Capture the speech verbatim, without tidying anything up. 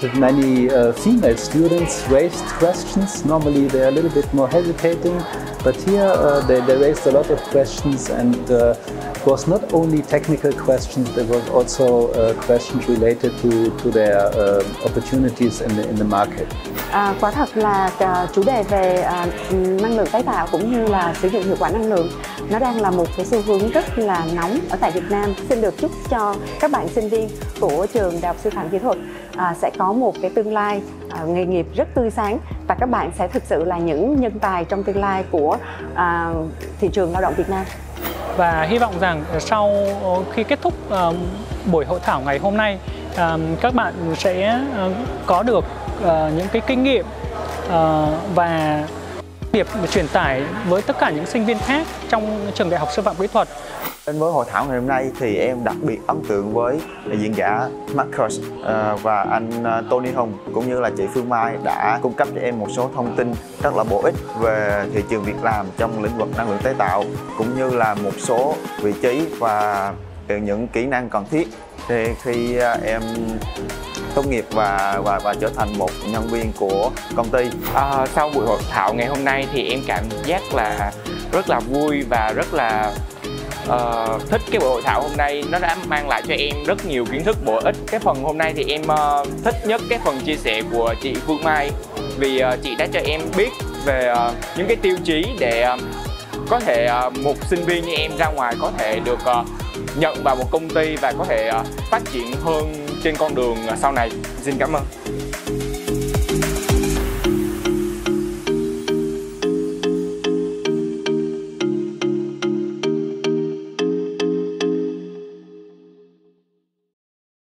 many uh, female students raised questions. Normally they're a little bit more hesitating, but here uh, they, they raised a lot of questions, and uh, it was not only technical questions, there was also uh, questions related to, to their uh, opportunities in the, in the market. À, quả thật là uh, chủ đề về uh, năng lượng tái tạo cũng như là sử dụng hiệu quả năng lượng nó đang là một cái xu hướng rất là nóng ở tại Việt Nam. Xin được chúc cho các bạn sinh viên của trường Đại học Sư phạm Kỹ thuật uh, sẽ có một cái tương lai uh, nghề nghiệp rất tươi sáng, và các bạn sẽ thực sự là những nhân tài trong tương lai của uh, thị trường lao động Việt Nam. Và hy vọng rằng sau khi kết thúc uh, buổi hội thảo ngày hôm nay, uh, các bạn sẽ uh, có được uh, những cái kinh nghiệm uh, và điệp truyền tải với tất cả những sinh viên khác trong trường Đại học Sư phạm Kỹ thuật. Đến với hội thảo ngày hôm nay thì em đặc biệt ấn tượng với diễn giả Marcus và anh Tony Hùng cũng như là chị Phương Mai đã cung cấp cho em một số thông tin rất là bổ ích về thị trường việc làm trong lĩnh vực năng lượng tái tạo, cũng như là một số vị trí và những kỹ năng cần thiết để khi em tốt nghiệp và và và trở thành một nhân viên của công ty. À, sau buổi hội thảo ngày hôm nay thì em cảm giác là rất là vui và rất là uh, thích cái buổi hội thảo hôm nay. Nó đã mang lại cho em rất nhiều kiến thức bổ ích. Cái phần hôm nay thì em uh, thích nhất cái phần chia sẻ của chị Phương Mai, vì uh, chị đã cho em biết về uh, những cái tiêu chí để uh, có thể uh, một sinh viên như em ra ngoài có thể được uh, nhận vào một công ty và có thể uh, phát triển hơn trên con đường uh, sau này. Xin cảm ơn.